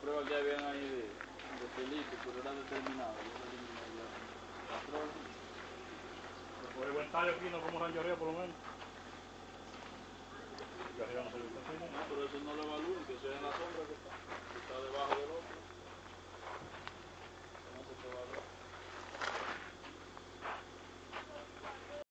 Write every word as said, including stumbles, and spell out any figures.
prueba que habían ahí de, de pelito, pero era determinado. Yo le eliminé la, la prueba. Por el buen tallo aquí no como ranchería por lo menos.